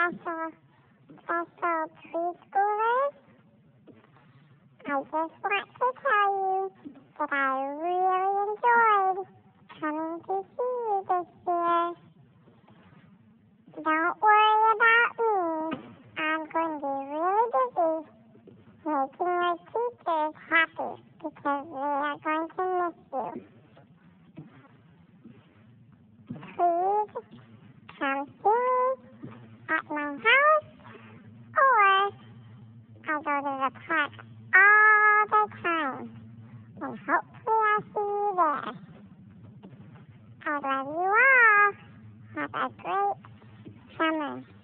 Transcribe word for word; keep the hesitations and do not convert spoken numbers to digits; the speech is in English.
special, special preschoolers. I just want to tell you that I really enjoyed coming to see you this year. Don't worry about me. I'm going to be really busy making your teachers happy because they are going to miss you. Please come see me at my house, or I go to the park all the time, and hopefully I'll see you there. I love you all. Have a great summer.